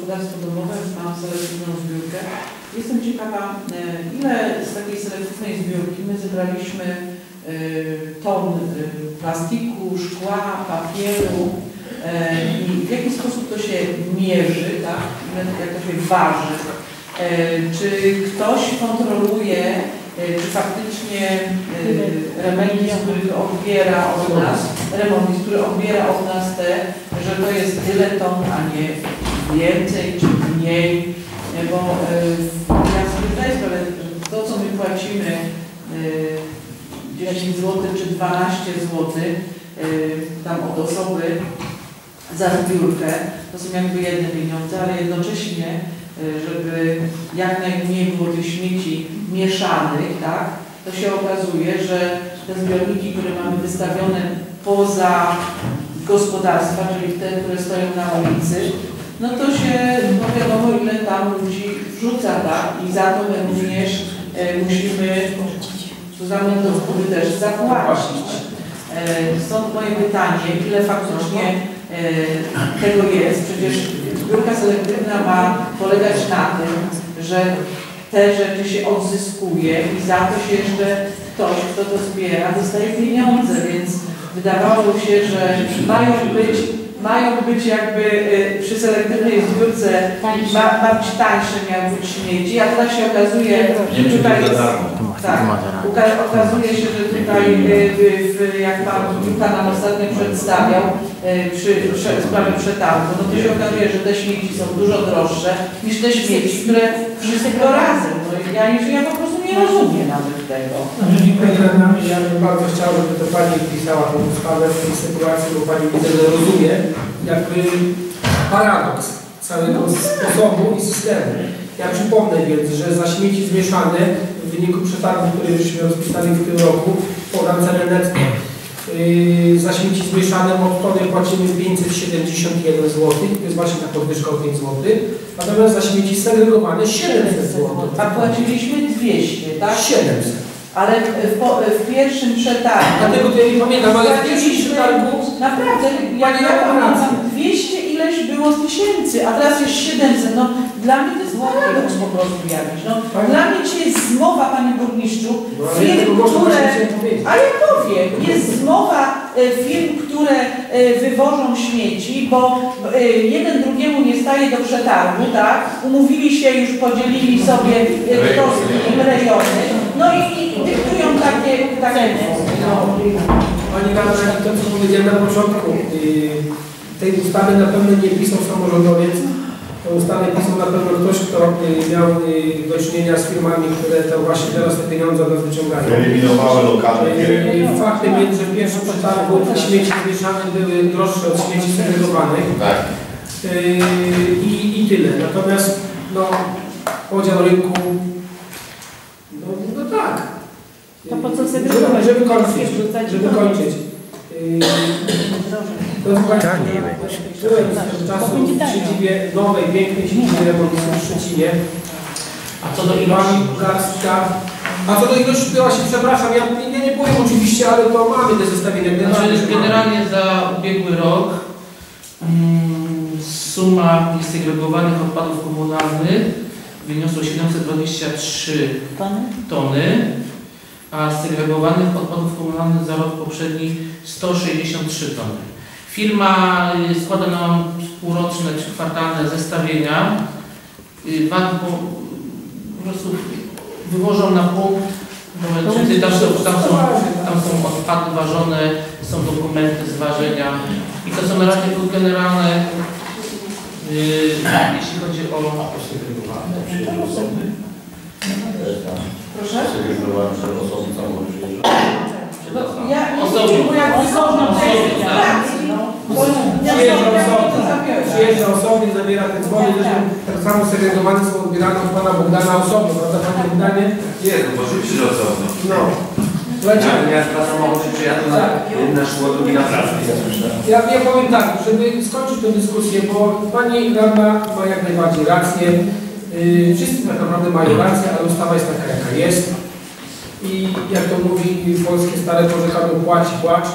gospodarstwo domowe ma selektywną zbiórkę. Jestem ciekawa, ile z takiej selektywnej zbiórki my zebraliśmy ton plastiku, szkła, papieru i w jaki sposób to się mierzy, tak? Jak to się waży. Czy ktoś kontroluje, czy faktycznie remontis, który odbiera od nas, że to jest tyle ton, a nie więcej czy mniej, bo ja sobie zdaję sprawę, że to, co my płacimy 10 zł czy 12 zł tam od osoby za zbiórkę, to są jakby jedne pieniądze, ale jednocześnie, żeby jak najmniej było tych śmieci mieszanych, tak, to się okazuje, że te zbiorniki, które mamy wystawione poza gospodarstwa, czyli te, które stoją na ulicy, no to się, no wiadomo, ile tam ludzi wrzuca, tak, i za to my również musimy za metody też zapłacić. Stąd moje pytanie, ile faktycznie tego jest. Przecież zbiórka selektywna ma polegać na tym, że te rzeczy się odzyskuje i za to się jeszcze ktoś, kto to zbiera, dostaje pieniądze, więc wydawało się, że mają być jakby przy selektywnej zbiórce ma być tańsze, miały być śmieci, a teraz się okazuje, że tutaj okazuje się, że tutaj jak Pan Piłka nam ostatnio przedstawiał przy sprawie przetargu, no to się okazuje, że te śmieci są dużo droższe niż te śmieci, które wszystko razem. No ja po prostu nie rozumiem nawet tego. Dziękuję. Ja bym bardzo chciał, żeby to Pani wpisała tę ustawę w tej sytuacji, bo Pani widzę, że rozumie jakby paradoks całego sposobu i systemu. Ja przypomnę więc, że za śmieci zmieszane w wyniku przetargu, który żeśmy rozpisali w tym roku, podam cenę netto. Za śmieci zmieszane od tony płacimy 571 zł, to jest właśnie ta podwyżka o 5 zł, natomiast za śmieci segregowane 700 zł. A płaciliśmy 200, tak? 700. Ale w pierwszym przetargu... Dlatego to ja nie pamiętam, ale w pierwszym przetargu... Naprawdę, ja pamiętam 200 ileś było tysięcy, a teraz jest 700. No, dla mnie to jest paradoks po prostu jakiś. No, dla mnie dzisiaj jest zmowa, Panie Burmistrzu, firm, które... A ja powiem, jest zmowa firm, które wywożą śmieci, bo jeden drugiemu nie staje do przetargu, tak? Umówili się, już podzielili sobie kto z kim rejony. No i dyktują takie no. Pani Radna, to co powiedziałem na początku, tej ustawy na pewno nie pisał samorządowiec, tę ustawę pisał na pewno ktoś, kto miał do czynienia z firmami, które to właśnie teraz te pieniądze od nas wyciągają. Eliminowały lokalne firmy. Faktem jest, że w pierwszym przetargu te śmieci mieszane były droższe od śmieci segregowanych. Tak. I tyle. Natomiast no, podział rynku, no tak. To po co segregować? Żeby kończyć. To jest właśnie czasu w siedzibie nowej, pięknej siedzibie remontowej w Szczecinie. A co do ilości właśnie, przepraszam, ja nie powiem oczywiście, ale to mamy te zestawienia. Generalnie za ubiegły rok suma segregowanych odpadów komunalnych wyniosła 723 tony, a segregowanych odpadów komunalnych za rok poprzedni 163 tony. Firma składa nam półroczne czy kwartalne zestawienia. Po prostu wywożą na punkt, tam są odpady ważone, są dokumenty z ważenia i to są na razie generalne, jeśli chodzi o Proszę? Przyjeżdża osobnie, zabiera te dzwony, tak samo segregowane są odbierane od Pana Bogdana osobno, prawda Panie Bogdanie? Nie, no oczywiście osobno. No. Słuchajcie, ja z samochodu przyjadę na szło, drugi na pracę. Ja powiem tak, żeby skończyć tę dyskusję, bo Pani Radna ma jak najbardziej rację. Wszyscy tak naprawdę mają rację, ale ustawa jest taka, jaka jest. I jak to mówi polskie stare porzekadło, płacz.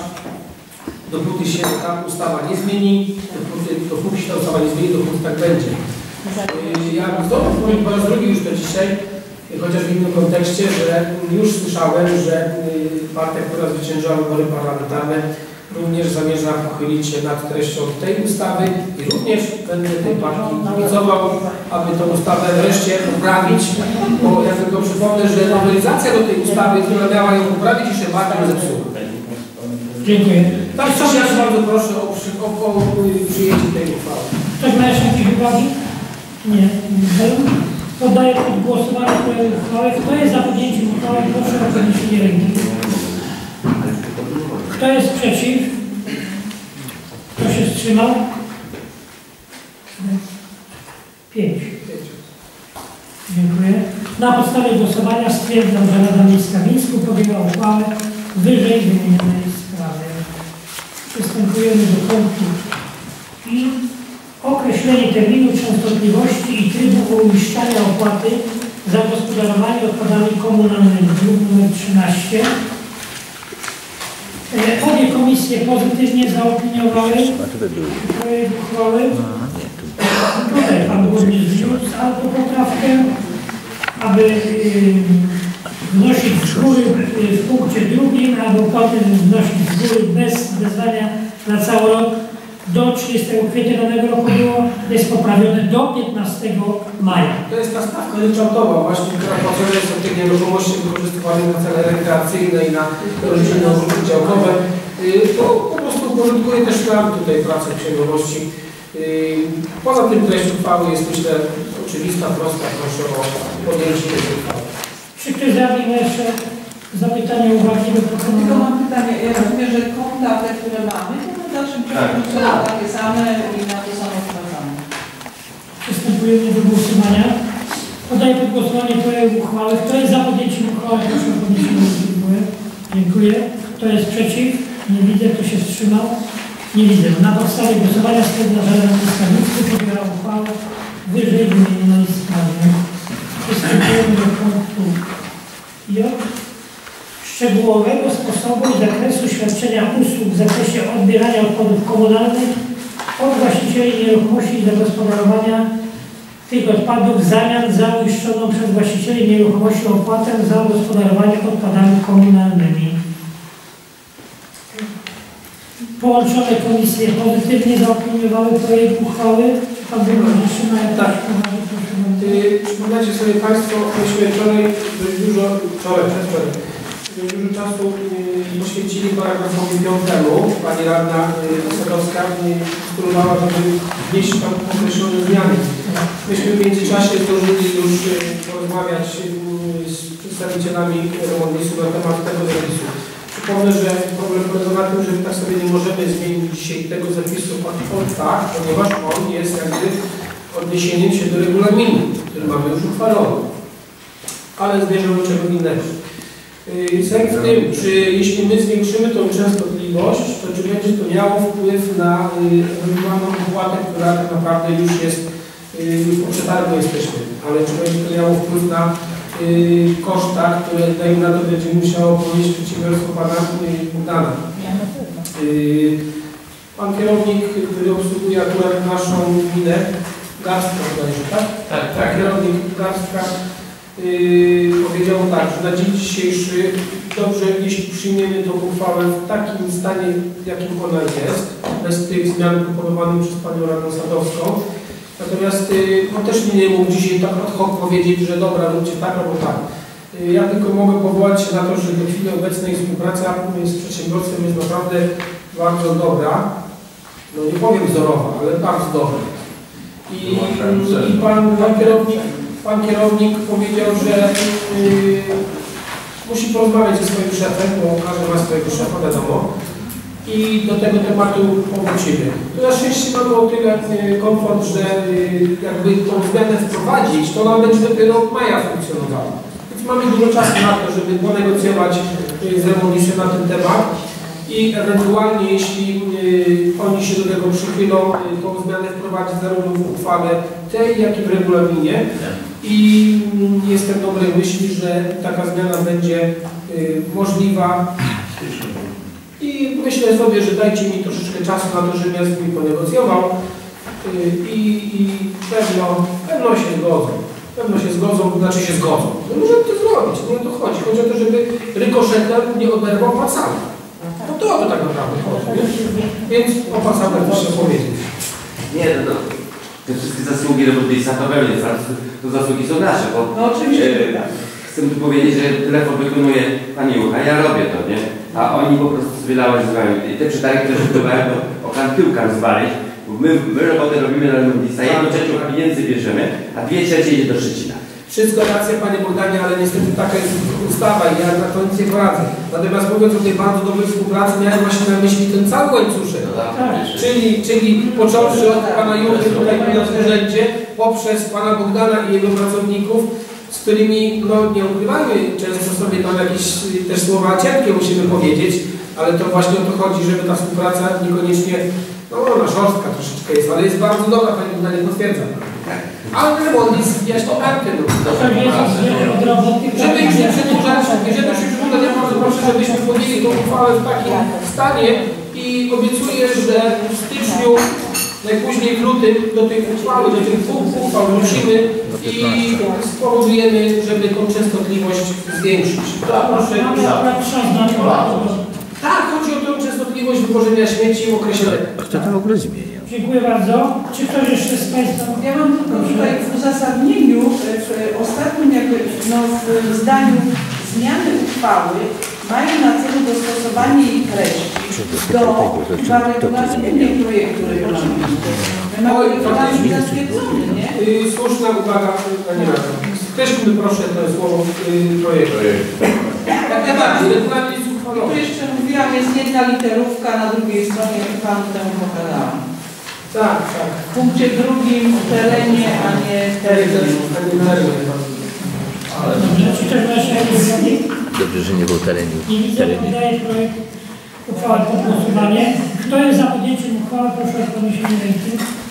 Dopóty się ta ustawa nie zmieni, dopóki się ta ustawa nie zmieni, dopóty tak będzie. Ja znowu powiem po raz drugi już to dzisiaj, chociaż w innym kontekście, że już słyszałem, że partia, która zwyciężyła wybory parlamentarne, również zamierza pochylić się nad treścią tej ustawy i również będę tej partii kibicował, aby tę ustawę wreszcie poprawić, bo ja tylko przypomnę, że nowelizacja do tej ustawy, która miała ją poprawić, jeszcze bardziej zepsuła. Dziękuję. Tak, ja bardzo proszę o przyjęcie tej uchwały. Ktoś ma jeszcze jakieś uwagi? Nie. Poddaję pod głosowanie projekt uchwały. Kto jest za podjęciem uchwały? Proszę o podniesienie ręki. Kto jest przeciw? Kto się wstrzymał? 5. Dziękuję. Na podstawie głosowania stwierdzam, że Rada Miejska w Mińsku podjęła uchwałę wyżej wymienionej sprawy. Przystępujemy do punktu i określenie terminu, częstotliwości i trybu uiszczania opłaty za gospodarowanie odpadami komunalnymi, druk nr 13. Obie komisje pozytywnie zaopiniowały projekt uchwały. Tutaj pan burmistrz wniósł autopoprawkę, aby wnosić z góry w punkcie drugim, aby opłaty wnosić z góry bez wezwania na cały rok do 30 kwietnia danego roku jest poprawione do 15 maja. To jest ta stawka ryczałtowa właśnie, która płacona jest od tych nieruchomości wykorzystywanych na cele rekreacyjne i na rodzinne ogródki działkowe. To po prostu uporządkuje też nam tutaj pracę księgowości. Poza tym treść uchwały jest, myślę, oczywista, prosta. Proszę o podjęcie tej uchwały. Czy ktoś zabił jeszcze zapytania, uwagi do Tylko proponowania? mam pytanie, ja rozumiem, że konta te, które mamy, to w dalszym ciągu są takie same i na to samo wprowadzamy. Przystępujemy do głosowania. Podaję pod głosowanie projekt uchwały. Kto jest za podjęciem uchwały? Proszę o podniesienie ręki. Dziękuję. Kto jest przeciw? Nie widzę. Kto się wstrzymał? Nie widzę. Na podstawie głosowania stwierdzam, że Rada Miejska w Mińsku podjęła uchwałę wyżej wymienionej sprawie. Przystępujemy do punktu J. Szczegółowego sposobu i zakresu świadczenia usług w zakresie odbierania odpadów komunalnych od właścicieli nieruchomości i zagospodarowania tych odpadów w zamian za uiszczoną przez właścicieli nieruchomości opłatę za gospodarowanie odpadami komunalnymi. Połączone komisje pozytywnie zaopiniowały projekt uchwały. Czy pan burmistrz ma jakieś uwagi? Przypominacie sobie Państwo, myśmy wczoraj dość dużo czasu poświęcili paragrafowi 5. Pani radna Sadowska spróbowała, żeby wnieść tam określone zmiany. Myśmy w międzyczasie zdążyli już porozmawiać z przedstawicielami remontu na temat tego zapisu. Przypomnę, że problem polega na tym, że tak sobie nie możemy zmienić dzisiaj tego zapisu tak, ponieważ on jest jakby odniesieniem się do regulaminu, który mamy już uchwalony. Ale zmierzam do czego innego. Sęk w tym, czy jeśli my zwiększymy tą częstotliwość, to czy będzie to miało wpływ na ewentualną opłatę, która tak naprawdę już jest, już po przetargu jesteśmy, ale czy będzie to miało wpływ na koszta, które dajmy na to będzie musiało ponieść przedsiębiorstwo pana Bogdana. Pan kierownik, który obsługuje akurat naszą gminę, Garstka bodajże, tak? Tak. Kierownik Garstka powiedział tak, że na dzień dzisiejszy dobrze, jeśli przyjmiemy tą uchwałę w takim stanie, jakim ona jest, bez tych zmian proponowanych przez panią radną Sadowską. Natomiast on też nie mógł dzisiaj tak ad hoc powiedzieć, że dobra, róbcie tak albo tak. Ja tylko mogę powołać się na to, że do chwili obecnej współpraca z przedsiębiorstwem jest naprawdę bardzo dobra. No nie powiem wzorowa, ale bardzo dobra. I pan kierownik powiedział, że musi porozmawiać ze swoim szefem, bo każdy ma swojego szefa, wiadomo. I do tego tematu powrócimy. Tu na szczęście mamy o tyle komfort, że jakby tą zmianę wprowadzić, to ona będzie dopiero od maja funkcjonowała. Więc mamy dużo czasu na to, żeby ponegocjować z remontistem na ten temat i ewentualnie, jeśli oni się do tego przychylą, tą zmianę wprowadzić zarówno w uchwale tej, jak i w regulaminie. I jestem dobrej myśli, że taka zmiana będzie możliwa. I myślę sobie, że dajcie mi troszeczkę czasu na to, żebym ja z nimi ponegocjował i pewno się zgodzą. Pewno się zgodzą, znaczy się zgodzą. No możemy to zrobić, nie o to chodzi. Chodzi o to, żeby rykoszetem nie oberwał pasami. No to o to tak naprawdę chodzi. Więc o pasach muszę powiedzieć. Nie, no. Te wszystkie zasługi robotnictwa to pewnie, to zasługi są nasze, bo No oczywiście. chcę tu powiedzieć, że telefon wykonuje pani Jucha, ja robię to, nie? A oni po prostu sobie lałyzują. I te przetargi, które wpływają, to okan tyłka rozwalić, bo my robotę robimy na robotnictwa, 1/3 pieniędzy bierzemy, a 2/3 idzie do Szczecina. Wszystko racja, Panie Bogdanie, ale niestety taka jest ustawa i ja na to nic nie poradzę. Natomiast mówiąc o tej bardzo dobrej współpracy, miałem właśnie na myśli ten cały łańcuszek. Czyli począwszy od Pana Juchy tutaj w urzędzie, poprzez Pana Bogdana i jego pracowników, z którymi, no nie ukrywamy, często sobie tam jakieś też słowa cienkie musimy powiedzieć, ale to właśnie o to chodzi, żeby ta współpraca niekoniecznie, no ona szorstka troszeczkę jest, ale jest bardzo dobra, Panie Bogdanie, potwierdzam. Ale remont jest jaśniarkę. Żeby już nie przedłużać, jeżeli już nie bardzo proszę, żebyśmy podjęli tą uchwałę w takim stanie i obiecuję, że w styczniu, najpóźniej w lutym do tej uchwały, do tych dwóch uchwał wrócimy i spowodujemy, żeby tą częstotliwość zwiększyć. Tak, chodzi o tą częstotliwość wywożenia śmieci w okresie letnim. Kto to w ogóle zmienia? Dziękuję bardzo. Czy ktoś jeszcze z Państwa? Ja mam tylko tutaj w uzasadnieniu, w ostatnim w zdaniu zmiany uchwały mają na celu dostosowanie jej treści do regulacyjnych projektu regulaminu. My mamy regulamin zatwierdzony, nie? Słuszna uwaga, Pani Radna. Też bym proszę to słowo projektu. Jak najbardziej, regulamin jest uchwalony. Tu jeszcze mówiłam, jest jedna literówka na drugiej stronie, jak Panu temu pokazałam. Tak. W punkcie drugim w terenie, a nie terenie. Dobrze, czy ktoś ma jeszcze jakieś uwagi? Dobrze, że nie był terenie. Nie widzę, poddaję projekt uchwały pod głosowanie. Kto jest za podjęciem uchwały, proszę o podniesienie ręki.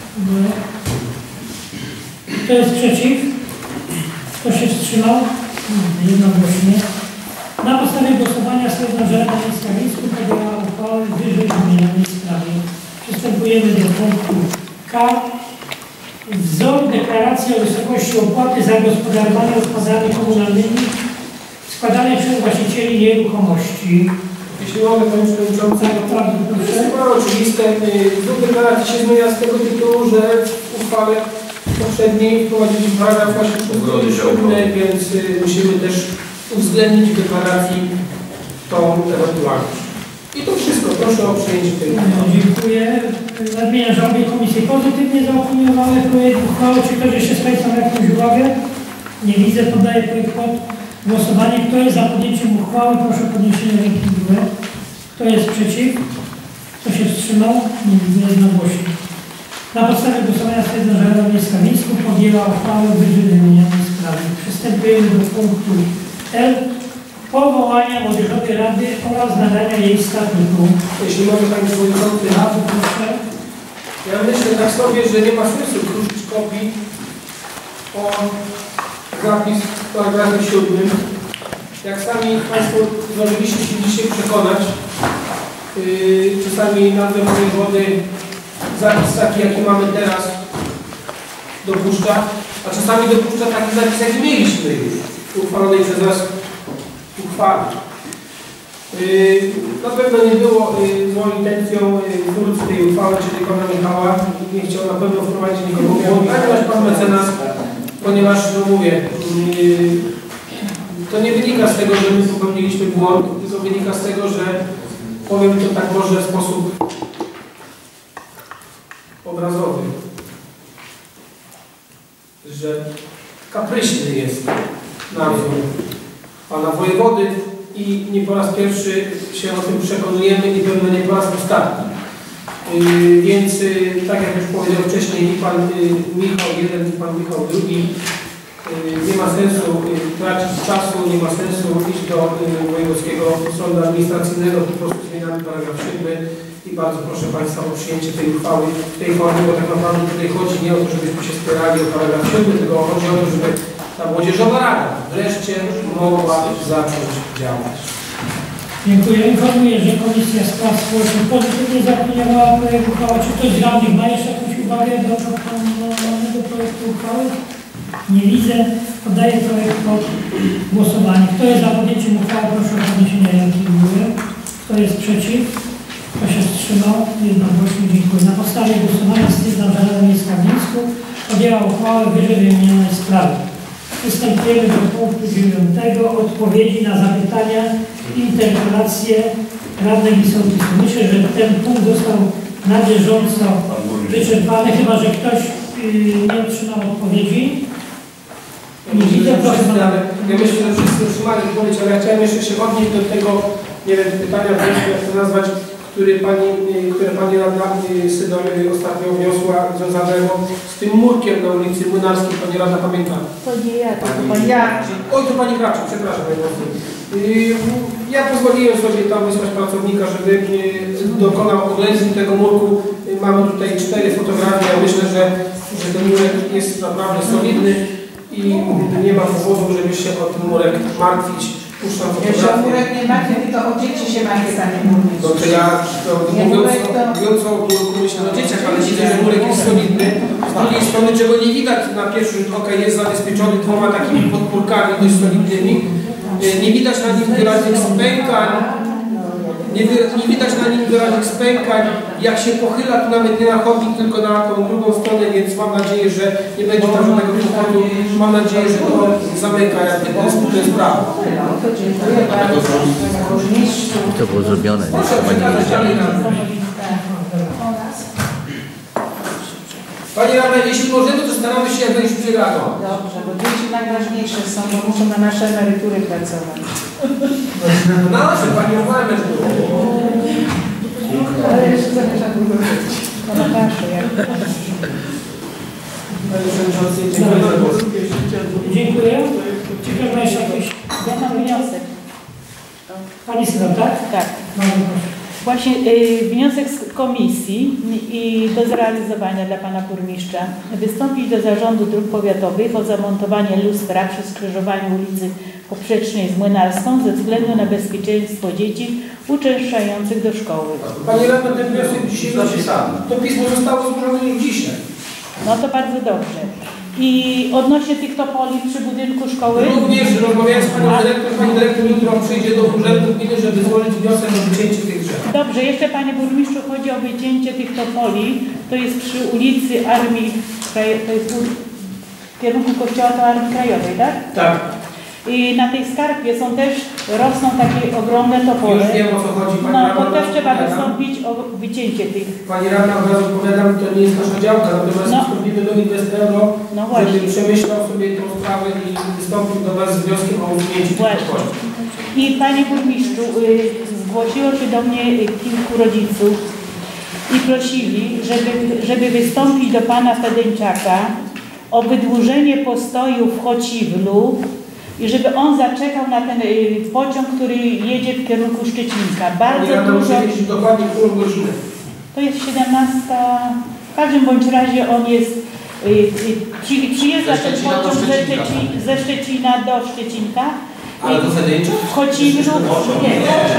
Kto jest przeciw? Kto się wstrzymał? Jednogłośnie. Na podstawie głosowania stwierdzam, że Rada Miejska w Mińsku podjęła uchwałę w wyżej wymienionej sprawie. Przystępujemy do punktu K. Wzór deklaracji o wysokości opłaty za gospodarowanie odpadami komunalnymi składanej przez właścicieli nieruchomości. Jeśli mogę, Panie Przewodniczący, to jest chyba oczywiste. Wzór deklaracji się zmienia z tego tytułu, że w uchwale poprzedniej wprowadziliśmy paragraf właśnie 7, więc musimy też uwzględnić w deklaracji tą ewentualność. I to wszystko. Proszę o przyjęcie tej uchwały. Dziękuję. Nadmieniam, że obie komisje pozytywnie zaopiniowały projekt uchwały. Czy ktoś jeszcze z Państwa ma jakąś uwagę? Nie widzę. Poddaję projekt pod głosowanie. Kto jest za podjęciem uchwały? Proszę o podniesienie ręki w górę. Kto jest przeciw? Kto się wstrzymał? Nie widzę jednogłośnie. Na podstawie głosowania stwierdzam, że Rada Miejska w Mińsku podjęła uchwałę w wyżej wymienionej sprawie. Przystępujemy do punktu L. Powołania Młodzieżowej Rady oraz nadania jej statutu. Jeśli mogę, Panie Przewodniczący, ja myślę tak sobie, że nie ma sensu kruszyć kopii o zapis w paragrafie 7. Jak sami Państwo zdążyliście się dzisiaj przekonać, czasami nazwę wojewody zapis taki, jaki mamy teraz, dopuszcza, a czasami dopuszcza taki zapis, jaki mieliśmy już uchwalonej przez nas uchwały. Na pewno nie było złą intencją twórcy tej uchwały, czyli pana Michała. Nie chciał na pewno wprowadzić nikogo w błąd, ponieważ pan mecenas, ponieważ, no mówię, to nie wynika z tego, że my popełniliśmy błąd, tylko wynika z tego, że powiem to tak może w sposób obrazowy, że kapryśny jest nadzór pana wojewody i nie po raz pierwszy się o tym przekonujemy i pewno nie po raz ostatni. Więc tak jak już powiedział wcześniej i pan Michał jeden i pan Michał drugi, nie ma sensu tracić czasu, nie ma sensu iść do Wojewódzkiego Sądu Administracyjnego, po prostu zmieniamy paragraf 7 i bardzo proszę Państwa o przyjęcie tej uchwały w tej formie, bo tak naprawdę tutaj chodzi nie o to, żebyśmy się spierali o paragraf 7, tylko chodzi o to, żeby ta Młodzieżowa Rada wreszcie mogła zacząć działać. Dziękuję. Informuję, że Komisja Spraw Społecznych pozytywnie zaopiniowała projekt uchwały. Czy ktoś z radnych ma jeszcze jakąś uwagę do proponowanego projektu uchwały? Nie widzę. Poddaję projekt pod głosowanie. Kto jest za podjęciem uchwały, proszę o podniesienie ręki w górę. Kto jest przeciw? Kto się wstrzymał? Jednogłośnie dziękuję. Na podstawie głosowania stwierdzam, że Rada Miejska w Mińsku podjęła uchwałę w wyżej wymienionej sprawie. Przystępujemy do punktu 9. Odpowiedzi na zapytania i interpelacje radnych i sołtysów. Myślę, że ten punkt został na bieżąco wyczerpany, chyba że ktoś nie otrzymał odpowiedzi. Nie widzę, proszę pana. Ja myślę, że wszyscy otrzymali odpowiedź, ale ja chciałem jeszcze się odnieść do tego, nie wiem, pytania, jak to nazwać, które pani radna Sydor ostatnio wniosła, związanego z tym murkiem na ulicy Młynarskiej. Pani radna pamięta? To nie ja, to pani Jarczyk. Oj, to pani Graczyk, przepraszam najmocniej. Ja pozwoliłem sobie tam wysłać pracownika, żeby dokonał oględzin tego murku. Mamy tutaj 4 fotografie. Ja myślę, że ten murek jest naprawdę solidny i nie ma powodu, żeby się o ten murek martwić. Puszczam Jeszcze o fotografię. murek nie martwię, tylko o dzieci się martwię, panie burmistrzu. No to ja, mówiąc o murku, myślę o dzieciach, ale widzę, że murek jest solidny. Z drugiej strony, czego nie widać na pierwszy rzut oka, jest zabezpieczony 2 takimi podpórkami dość solidnymi. Nie widać na nim wyraźnych spękań. Nie widać na nim wyraźnych spękań. Jak się pochyla, to nawet nie na chodnik, tylko na tą drugą stronę, więc mam nadzieję, że nie będzie tam żadnego kłopotu. Mam nadzieję, że to zamyka jakby tę sprawę. To dziękuję bardzo, panie burmistrzu. To było zrobione, nie? Proszę Chyba nie przekazać wiedziałem. dalej. Pani radna, jeśli możemy, to staramy się jak najszybciej reagować. Dobrze, bo dzieci najważniejsze są, bo muszą na nasze emerytury pracować. Nasze, pani uważamy, że Ale jeszcze zapraszam do góry. To na nasze, jak... Dziękuję. Czy ktoś ma jeszcze jakieś... Ja mam wniosek. Pani Sydor, tak? Tak. Bardzo proszę. Właśnie wniosek z komisji i do zrealizowania dla pana burmistrza. Wystąpić do Zarządu Dróg Powiatowych o zamontowanie lustra przy skrzyżowaniu ulicy Poprzecznej z Młynarską ze względu na bezpieczeństwo dzieci uczęszczających do szkoły. Pani radna, ten wniosek dzisiaj to pismo zostało złożone już dzisiaj. No to bardzo dobrze. I odnośnie tych topoli przy budynku szkoły... Również rozmawiając z panią dyrektor, pani dyrektor jutro przyjdzie do urzędu gminy, żeby złożyć wniosek o wycięcie tych drzew. Dobrze, jeszcze panie burmistrzu chodzi o wycięcie tych topoli. To jest przy ulicy Armii Krajowej, to jest w kierunku kościoła to Armii Krajowej, tak? Tak. I na tej skarpie są też, rosną takie ogromne topole. Już wiem, o co chodzi. Pani No radna, to też trzeba odpowiadam. wystąpić o wycięcie tych. Pani radna, od razu odpowiadam, to nie jest nasza działka, natomiast No. wystąpimy do Inwestero, No właśnie. żeby przemyślał sobie tę sprawę i wystąpił do nas z wnioskiem o usunięciu tych Właśnie. topoli. I panie burmistrzu, zgłosiło się do mnie kilku rodziców i prosili, żeby wystąpić do pana Fedeńczaka o wydłużenie postoju w Chociwlu i żeby on zaczekał na ten pociąg, który jedzie w kierunku Szczecinka. Pani Bardzo radna, dużo. muszę wiedzieć dokładnie, którą godzinę. To jest 17. W każdym bądź razie on jest. Przyjeżdża ten pociąg ze Szczecina do Szczecinka. Ale do Fedeńcza? W Chociwlu. Nie,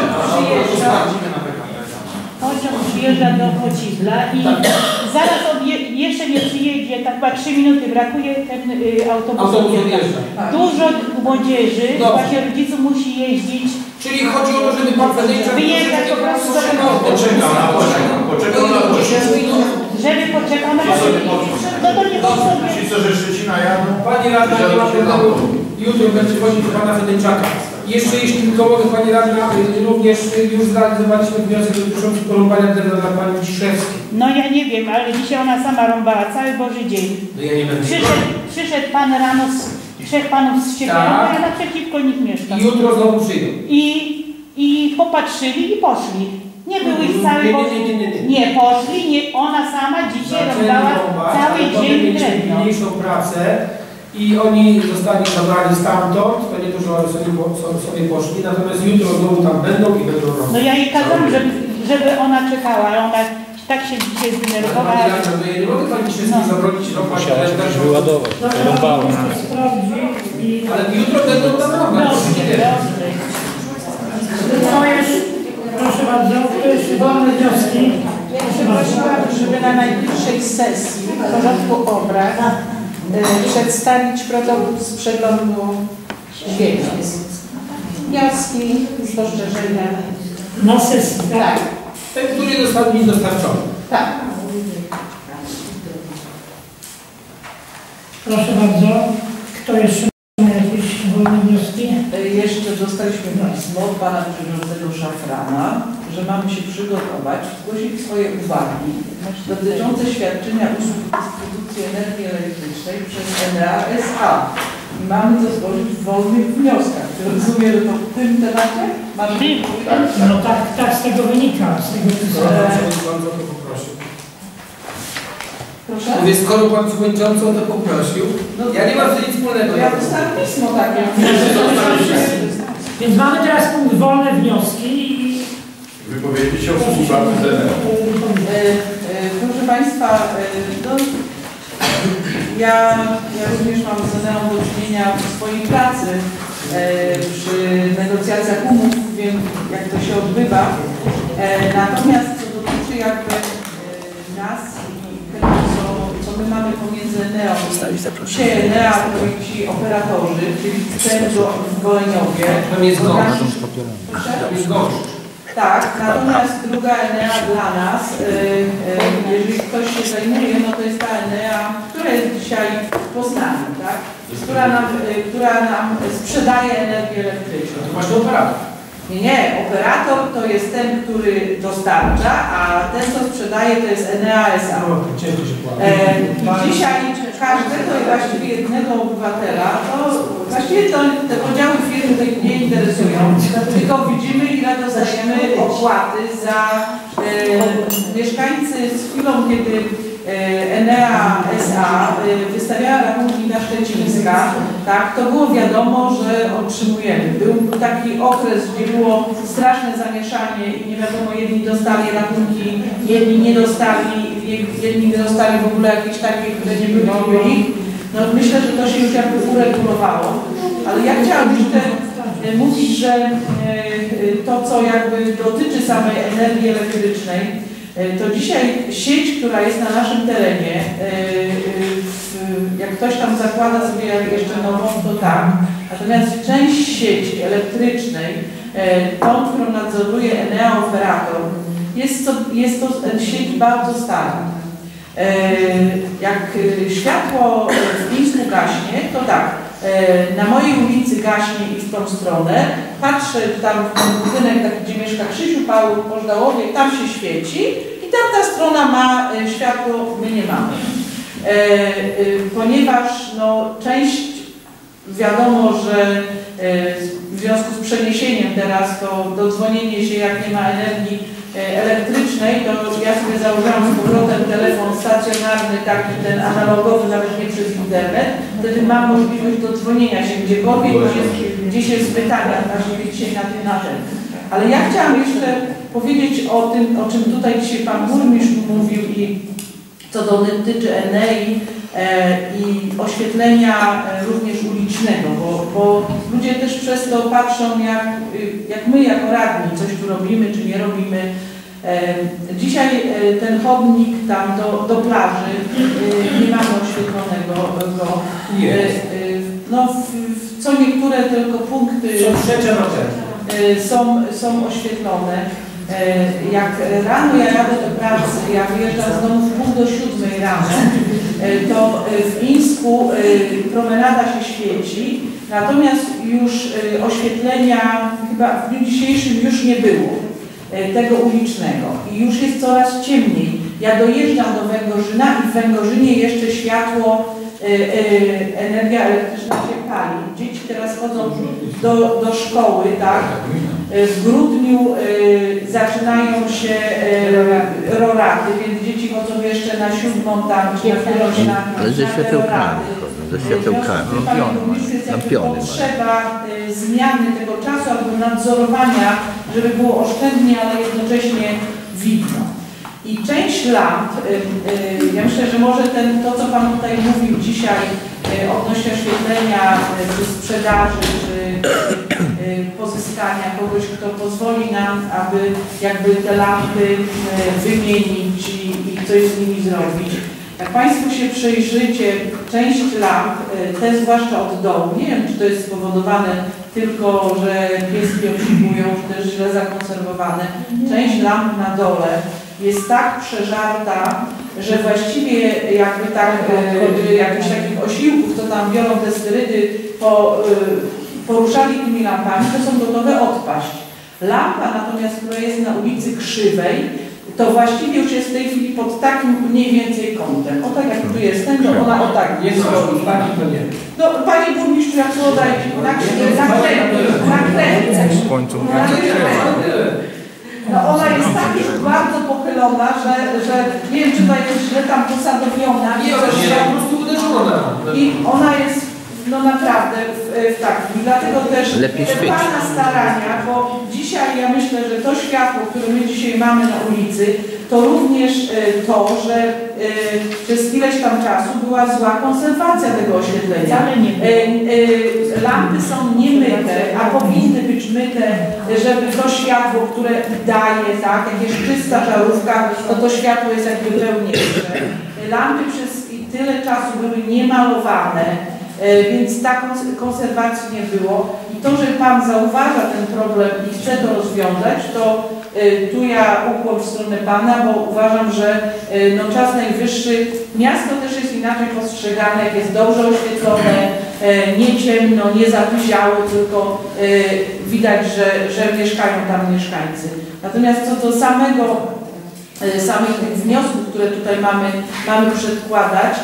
pociąg przyjeżdża do Chociwla i zaraz on jeszcze nie przyjedzie, tak chyba 3 minuty brakuje, ten autobus Autobus odjeżdża. odjeżdża. Dużo młodzieży, Dobrze. właśnie rodziców musi jeździć, Czyli chodzi o to, żeby pan Fedeńczak... wyjeżdżać po prostu do tego, Poczekał na pociąg. żeby poczekał na no to nie potrzebuje. Ci, co ze Szczecina jadą? Pani radna, nie ma problemu. Jutro będzie wozić do pana Fedeńczaka. Jeszcze jeśli tylko mogę, pani radna, również już zrealizowaliśmy wniosek dotyczący porąbania drewna dla pani Ciszewskiej. No ja nie wiem, ale dzisiaj ona sama rąbała cały Boży dzień. No ja nie będę... Przyszedł pan rano, 3 panów z Ściepienia, Tak. a ja naprzeciwko nich mieszkam. I jutro znowu przyjdą. I popatrzyli i poszli. Nie był ich cały Boży... Nie, poszli, nie, ona sama dzisiaj rąbała cały dzień drewno. Mniejszą pracę i oni zostali zabrani stamtąd, to nie to, że oni sobie poszli, natomiast jutro znowu tam będą i będą robić. No ja jej kazałam, żeby ona czekała, ale ona tak się dzisiaj zdenerwowała. Pani radna, no ja nie mogę pani Ciszewskiej zabronić rąbać. Wyładować. Sprawdzi i... Ale jutro będą tam robić. Dobrze, dobrze. To jest, proszę bardzo, to jest wolne wnioski. Ja się prosiłam, żeby na najbliższej sesji w porządku obrad przedstawić protokół z przeglądu świetlic. Wnioski, spostrzeżenia. Na sesji, tak? Tak, Ten, który został mi dostarczony. tak. Proszę bardzo. Kto jeszcze ma jakieś wolne wnioski? Jeszcze dostaliśmy pismo od pana przewodniczącego Szafrana, że mamy się przygotować, zgłosić swoje uwagi dotyczące świadczenia usług dystrybucji energii elektrycznej przez Enea S.A. I mamy to złożyć w wolnych wnioskach. Czy rozumiem, że to w tym temacie mamy... No tak z tego wynika, z tego pisma. Przewodniczący o to poprosił. Proszę? Mówię, skoro pan przewodniczący o to poprosił, ja nie mam z tym nic wspólnego. Ja dostałem pismo takie. Więc mamy teraz punkt wolne wnioski i... Wypowiedzieć się o służbach ZNL. Proszę Państwa, no, ja również mam z Eneą do czynienia w swojej pracy przy negocjacjach umów, wiem jak to się odbywa. Natomiast co dotyczy jakby nas i tego, co my mamy pomiędzy Eneą, dzisiaj Enea to ci operatorzy, czyli ten w Goleniowie. Tam jest gorszy. Proszę? Tam jest gorszy. Tak, natomiast druga Enea dla nas, jeżeli ktoś się zajmuje, no to jest ta Enea, która jest dzisiaj w Poznaniu, tak? Która nam sprzedaje energię elektryczną. To właśnie operator. Nie, operator to jest ten, który dostarcza, a ten, co sprzedaje, to jest Enea S.A. Ciężko się I dzisiaj każdego i właściwie jednego obywatela, to właściwie te podziały firmy nie interesują, tylko widzimy, ile dostajemy opłaty za mieszkańcy z chwilą, kiedy Enea S.A. wystawiała rachunki na Szczecińska, tak, to było wiadomo, że otrzymujemy. Był taki okres, gdzie było straszne zamieszanie i nie wiadomo, jedni dostali rachunki, jedni nie dostali w ogóle jakieś takie, które nie byli. No myślę, że to się już jakby uregulowało, ale ja chciałam jeszcze mówić, że to, co jakby dotyczy samej energii elektrycznej, to dzisiaj sieć, która jest na naszym terenie, jak ktoś tam zakłada sobie jeszcze nową, to tak. Natomiast część sieci elektrycznej, tą, którą nadzoruje Enea Operator, jest to sieć bardzo stara. Jak światło w Mińsku gaśnie, to tak, na mojej ulicy gaśnie i w tą stronę, patrzę tam w ten budynek, taki, gdzie mieszka Krzysiu Paweł w Pożdałowie, tam się świeci i tamta strona ma światło, my nie mamy. Ponieważ no, część wiadomo, że w związku z przeniesieniem teraz to dodzwonienie się, jak nie ma energii elektrycznej, to ja sobie założyłam z powrotem telefon stacjonarny, taki ten analogowy, nawet nie przez internet. Wtedy mam możliwość dodzwonienia się gdziekolwiek, gdzieś jest pytania, właśnie dzisiaj na tym narzędziu. Ale ja chciałam jeszcze powiedzieć o tym, o czym tutaj dzisiaj Pan Burmistrz mówił i co dotyczy Enei i oświetlenia również ulicznego, bo ludzie też przez to patrzą, jak my jako radni coś tu robimy, czy nie robimy. Dzisiaj ten chodnik tam do plaży nie mamy oświetlonego go. No, co niektóre tylko punkty są oświetlone. Jak rano ja jadę do pracy, ja wyjeżdżam z domu w 6:30 rano, to w Mińsku promenada się świeci, natomiast już oświetlenia chyba w dniu dzisiejszym już nie było, tego ulicznego i już jest coraz ciemniej. Ja dojeżdżam do Węgorzyna i w Węgorzynie jeszcze światło, energia elektryczna się pali. Dzieci teraz chodzą do szkoły, tak? W grudniu zaczynają się roraty, więc dzieci chodzą jeszcze na 7 tam, czy na którąś na ale ze światełkami, ze światełkami, lampiony. Potrzeba zmiany tego czasu albo nadzorowania, żeby było oszczędnie, ale jednocześnie widno. I część lamp, ja myślę, że może to, co Pan tutaj mówił dzisiaj odnośnie oświetlenia, czy sprzedaży, czy pozyskania kogoś, kto pozwoli nam, aby jakby te lampy wymienić i coś z nimi zrobić. Jak Państwo się przyjrzycie, część lamp, te zwłaszcza od dołu, nie wiem, czy to jest spowodowane tylko, że pieski obsługują, czy też źle zakonserwowane, część lamp na dole jest tak przeżarta, że właściwie jakby tak, jakichś takich osiłków, co tam biorą te sterydy, poruszali tymi lampami, to są gotowe odpaść. Lampa natomiast, która jest na ulicy Krzywej, to właściwie już jest w tej chwili pod takim mniej więcej kątem. O tak jak tu jestem, to ona o tak Nie jest taki, to nie. No Panie Burmistrzu, jak to oddaje W końcu. no ona jest tak już bardzo pochylona, że nie wiem, czy to jest źle tam posadowiona. Nie, ona się po prostu uderzona. I ona jest no naprawdę w takim. Dlatego też Lepiej te świeci. Pana starania, bo dzisiaj ja myślę, że to światło, które my dzisiaj mamy na ulicy, to również to, że przez ileś tam czasu była zła konserwacja tego oświetlenia. Wcale nie było. Lampy są niemyte, a powinny być myte, żeby to światło, które daje, tak, jak jest czysta żarówka, to światło jest jakby pełniejsze. Lampy przez tyle czasu były niemalowane, więc tak konserwacji nie było. I to, że Pan zauważa ten problem i chce to rozwiązać, to tu ja ukłon w stronę Pana, bo uważam, że no, czas najwyższy, miasto też jest inaczej postrzegane, jak jest dobrze oświetlone, nie ciemno, nie zapyziało, tylko widać, że mieszkają tam mieszkańcy. Natomiast co do samych wniosków, które tutaj mamy przedkładać,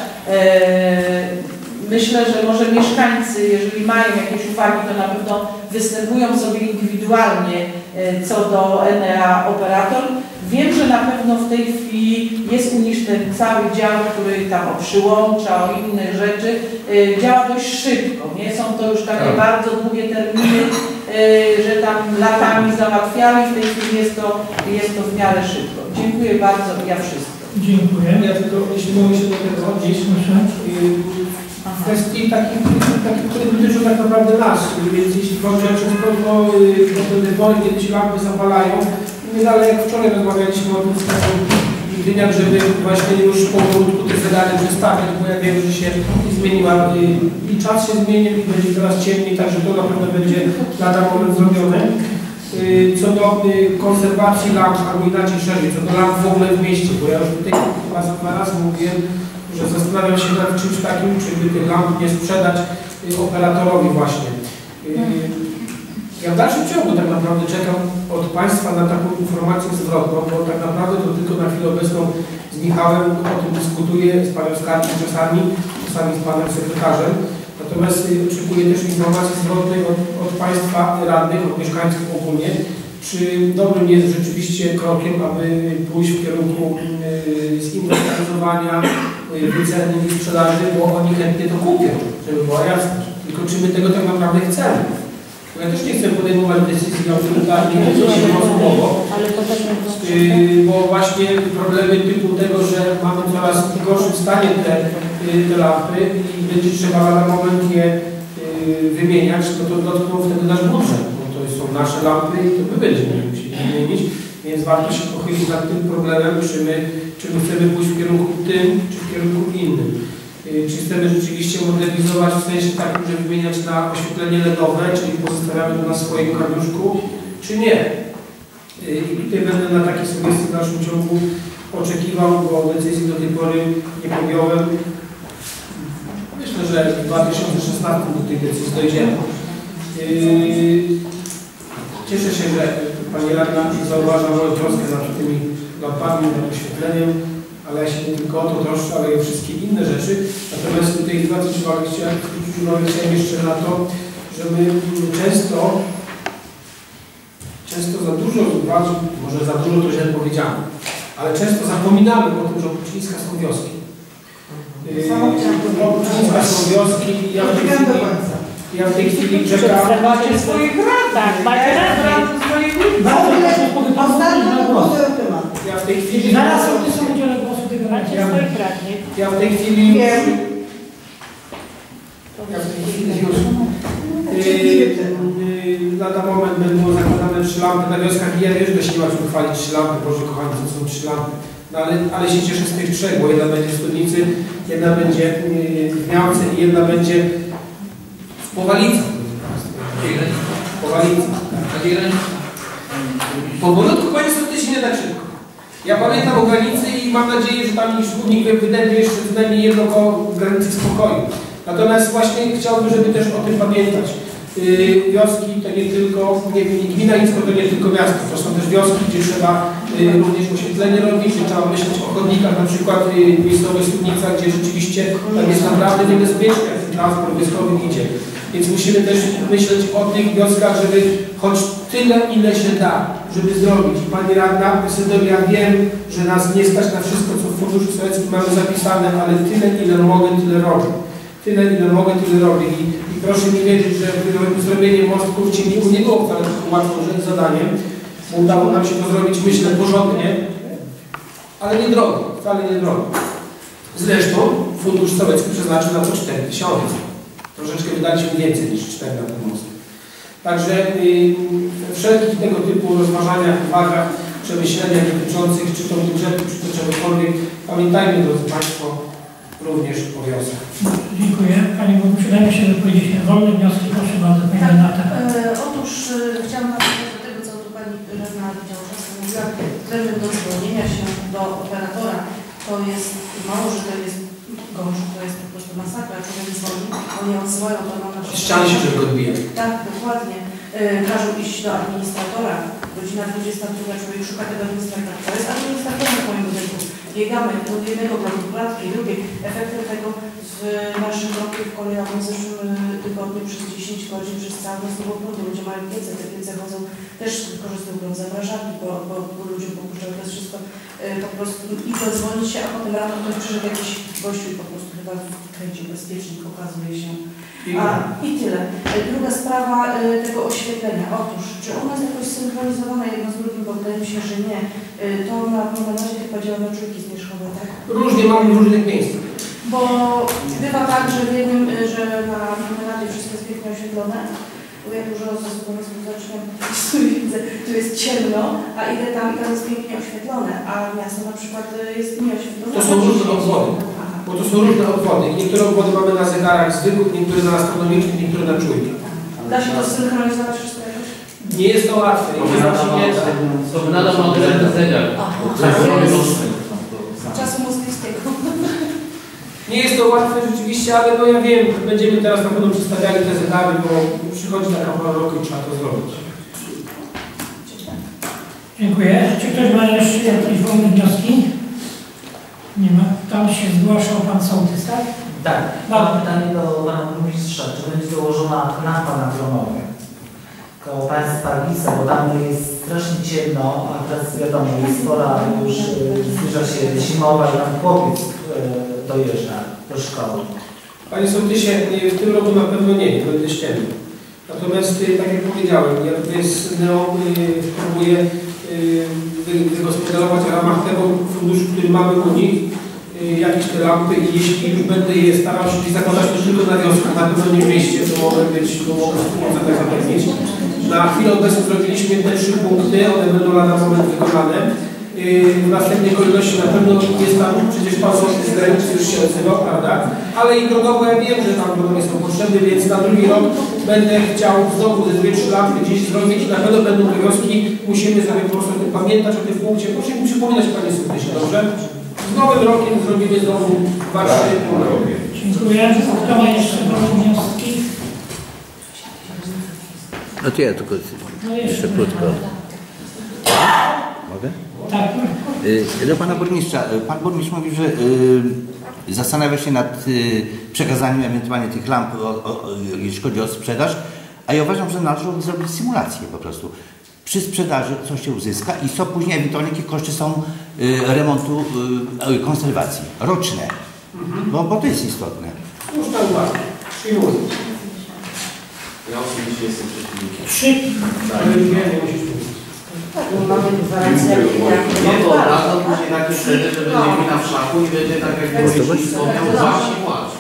myślę, że może mieszkańcy, jeżeli mają jakieś uwagi, to na pewno występują sobie indywidualnie co do Enea Operator. Wiem, że na pewno w tej chwili jest u nich ten cały dział, który tam o przyłącza, o innych rzeczy, działa dość szybko. Nie są to już takie bardzo długie terminy, że tam latami załatwiali. W tej chwili jest to w miarę szybko. Dziękuję bardzo i ja wszystko. Dziękuję. Ja tylko, jeśli mogę się do tego odnieść, w kwestii takich, które dotyczą tak naprawdę nas, więc jeśli chodzi o często do tej pory, kiedy się lampy zapalają, my dalej jak wczoraj rozmawialiśmy o tym z taką Gdyniak, żeby właśnie już powolutku te zegary przestawiać, bo ja wiem, że się zmieniła i czas się zmienił i będzie coraz ciemniej, także to na pewno będzie lada moment zrobione. Co do konserwacji lamp, albo inaczej szerzej, co do lamp w ogóle w mieście, bo ja już tutaj chyba za 2 razy mówiłem, że zastanawiam się nad czymś takim, czy by tych lamp nie sprzedać operatorowi właśnie. Ja w dalszym ciągu tak naprawdę czekam od Państwa na taką informację zwrotną, bo tak naprawdę to tylko na chwilę obecną z Michałem o tym dyskutuję, z Panem Skarbem czasami z Panem Sekretarzem. Natomiast oczekuję też informacji zwrotnej od Państwa radnych, od mieszkańców ogólnie, czy dobrym jest rzeczywiście krokiem, aby pójść w kierunku zindustrializowania, wyceny i sprzedaży, bo oni chętnie to kupią, żeby była jasność. Tylko czy my tego tak naprawdę chcemy? Bo ja też nie chcę podejmować decyzji autorytarnie, bo właśnie problemy typu tego, że mamy w coraz gorszym stanie te lampy i będzie trzeba na moment je wymieniać, to dotkną wtedy nasz budżet, bo to są nasze lampy i to my będziemy musieli wymienić, więc warto się pochylić nad tym problemem, czy my chcemy pójść w kierunku tym, czy w kierunku innym. Czy chcemy rzeczywiście modernizować w sensie takim, żeby wymieniać na oświetlenie LEDowe, czyli pozostawiamy to na swoim kaniuszku, czy nie. I tutaj będę na takie sugestie w dalszym ciągu oczekiwał, bo decyzji do tej pory nie podjąłem. Myślę, że w 2016 do tej decyzji dojdziemy. Cieszę się, że Pani Radna zauważa moją troskę nad tymi lampami, nad oświetleniem, ale ja się nie tylko o to troszczę, ale i o wszystkie inne rzeczy. Natomiast tutaj zwracać uwagę chciałem jeszcze na to, że my często za dużo uwagi, może za dużo to źle powiedziane, ale często zapominamy o tym, że Opuścińska są wioski. Opuścińska są wioski i ja w tej chwili czekam. Macie swoich radnych. Tak, macie radnych. Ja w tej chwili... Zaraz są udzielę głosu tego Macie swoich radnych. Ja w tej chwili lada moment będą zakładane 3 lampy na wioskach i ja wiem, że to się nie ma czym chwalić 3 lampy, Boże kochani, to są 3 lampy. No ale się cieszę z tych trzech, bo jedna będzie w Studnicy, jedna będzie w Miałce i jedna będzie w Powalicy. Powolutku Państwo to się nie da szybko. Ja pamiętam o granicy i mam nadzieję, że tam szkółnik wydębie jeszcze przynajmniej jedno koło granicy spokoju. Natomiast właśnie chciałbym, żeby też o tym pamiętać. Wioski to nie tylko, gmina Nicko to nie tylko miasto, to są też wioski, gdzie trzeba również oświetlenie robić, gdzie trzeba myśleć o chodnikach, na przykład miejscowej Studnica, gdzie rzeczywiście tam jest naprawdę niebezpiecznie, jak ten transport wojskowy idzie. Więc musimy też myśleć o tych wioskach, żeby choć tyle, ile się da, żeby zrobić. I Pani Radna, ja wiem, że nas nie stać na wszystko, co w Funduszu Sowieckim mamy zapisane, ale tyle, ile mogę, tyle robię. Tyle, ile mogę, tyle robię. I proszę mi wierzyć, że zrobienie mostków w Ciemniku nie było wcale takim łatwym zadaniem, bo udało nam się to zrobić, myślę, porządnie, ale nie drogo, wcale nie drogo. Zresztą Fundusz Sowiecki przeznaczył na to 4000. Troszeczkę wydaliśmy więcej niż 4 na ten most. Także wszelkich tego typu rozważaniach, uwagach, przemyśleniach dotyczących czy to budżetu, czy to czegokolwiek, pamiętajmy, drodzy Państwo, również o wiosnach. Dziękuję. Pani Burmistrz, dajmy się wypowiedzieć na wolne wnioski. Proszę bardzo, Pani Renata. Otóż chciałam nawiązać do tego, co tu Pani Radna Działoszewska mówiła, względem do dzwonienia się do operatora. To jest mało, że to jest gorsze, to jest po prostu masakra, człowiek dzwoni, oni odsyłają to na przykład. Ściany się tylko odbija. Tak, dokładnie. Każą iść do administratora. Godzina 22, człowiek szuka tego administratora. To jest administrator w moim budynku. Biegamy od jednego bloku, klatki, drugiej. Efektem tego w naszym roku kolejowym w zeszłym tygodniu przez 10 godzin przez całą noc było prądu. Ludzie mają piece, te piece chodzą, też korzystają z zamrażarki, bo ludziom popuszczają to jest wszystko po prostu i zadzwonić się, a potem rano ktoś przyszedł jakiś gościu i po prostu chyba kręci bezpiecznik, okazuje się. I tyle. Druga sprawa tego oświetlenia. Otóż, czy ono jest jakoś synchronizowane jedno z drugim, bo wydaje mi się, że nie. To na razie chyba działa na czujki zmierzchowe, tak? Różnie mamy w różnych miejscach. Bo bywa tak, że w jednym, że na promenadzie wszystko jest pięknie oświetlone. Bo ja dużo osób do nas zaczynam, widzę, tu jest ciemno, a idę tam i tam jest pięknie oświetlone, a miasto na przykład jest nieoświetlone. To są różne obwody. Bo to są różne obwody. Niektóre obwody mamy na zegarach zwykłych, niektóre na astronomicznych, niektóre na czujkach. Da się to synchronizować wszystko jakoś? Nie jest to łatwe. Nadal mam ten zegar. Czasu moskiewskiego. Nie jest to łatwe rzeczywiście, ale no ja wiem, będziemy teraz na pewno przedstawiali te zegary, bo przychodzi taka pora roku i trzeba to zrobić. Dziękuję. Czy ktoś ma jeszcze jakieś wolne wnioski? Nie ma. Tam się zgłaszał Pan Sołtys, tak? Tak. Mam pytanie do Pana Burmistrza. Czy będzie dołożona lampa na gromowie koło Państwa Lisa, bo tam jest strasznie ciemno, a teraz wiadomo, jest pora już zbliża się zimowa i tam chłopiec dojeżdża do szkoły. Panie Sołtysie, w tym roku na pewno nie będę ściemny. Natomiast, tak jak powiedziałem, ja tutaj z NEO próbuję wygospodarować w ramach tego funduszu, który mamy u nich, jakieś te lampy i jeśli już będę je starał się zakładać to tylko na wiosnę, na pewno nie w mieście, to mogę tak zapewnić. Na chwilę obecną zrobiliśmy te 3 punkty, one będą lada moment wykonane. W następnej kolejności na pewno jest tam, przecież Pan z granicy już się odzywał, prawda? Ale i drogowo ja wiem, że tam drogi są potrzebne, więc na drugi rok będę chciał znowu te 2-3 lampy gdzieś zrobić. Na pewno będą te wioski, musimy sobie po prostu pamiętać o tym punkcie. Proszę mi przypominać, Panie Sołtysie, dobrze? Z nowym rokiem zrobimy znowu 2-3 punkty. Dziękuję. Kto ma jeszcze wolne wnioski? No to ja tylko jeszcze krótko. Mogę? Tak. Do Pana Burmistrza. Pan Burmistrz mówi, że zastanawia się nad przekazaniem ewentualnie tych lamp, jeśli chodzi o sprzedaż, a ja uważam, że należałoby zrobić symulację po prostu. Przy sprzedaży co się uzyska i co później ewentualnie jakie koszty są remontu, konserwacji roczne, bo to jest istotne. Już tam uważam. Przyjmuję. Ja osobiście jestem przeciwnikiem. 3. Ale już nie musisz mówić. Tak, bo mamy gwarancję. Nie, bo bardzo później takie wtedy, że będzie gmina w szachu i będzie tak jak Burmistrz wspomniał, właśnie płacz.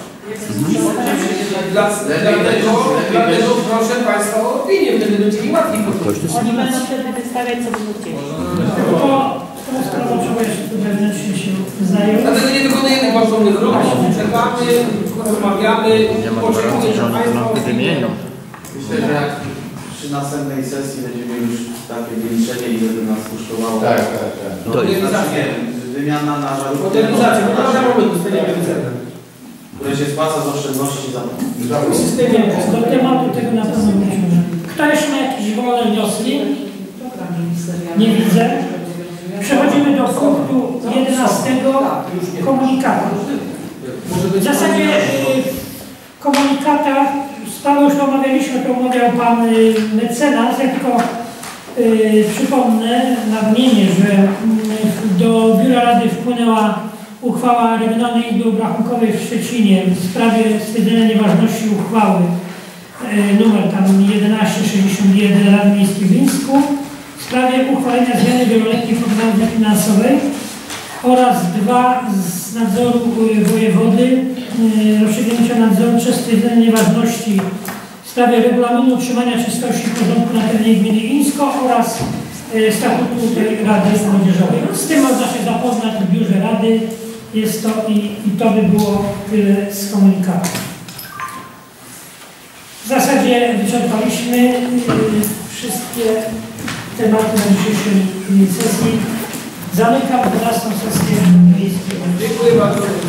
Dlatego proszę Państwa o opinię, wtedy będzie mi łatwiej podchodzić. Oni będą wtedy wystawiać, co będą chcieli. To Tą sprawą trzeba jeszcze wewnętrznie się zająć. Dlatego nie wykonujemy gwałtownych ruchów, czekamy, rozmawiamy, oczekujemy, że Państwo... Myślę, że jak przy następnej sesji będziemy już takie wyliczenie, ile by nas kosztowało. Tak. To jest. Znaczy, wymiana na żarówkę, Modernizacja, bo na moment dostaniemy wycenę. które się spłaca z oszczędności za W systemie Do tematu tego na pewno wrócimy. Kto jeszcze ma jakieś wolne wnioski? Nie widzę. Przechodzimy do punktu 11. Komunikatu. W zasadzie w komunikatach sprawę już omawialiśmy, to omawiał Pan mecenas. Ja tylko przypomnę, nadmienię, że do Biura Rady wpłynęła uchwała Regionalnej Izby Obrachunkowej w Szczecinie w sprawie stwierdzenia nieważności uchwały numer tam 1161 Rady Miejskiej w Lińsku w sprawie uchwalenia zmiany wieloletniej prognozy finansowej oraz 2 z nadzoru wojewody rozstrzygnięcia nadzoru przez stwierdzenie nieważności w sprawie regulaminu utrzymania czystości i porządku na terenie gminy Lińsko oraz statutu tej Rady Młodzieżowej. Z tym można się zapoznać w biurze Rady. Jest to i to by było tyle z komunikatu. W zasadzie wyczerpaliśmy wszystkie tematy na dzisiejszej sesji. Zamykam 12. sesję miejskiej. Dziękuję bardzo.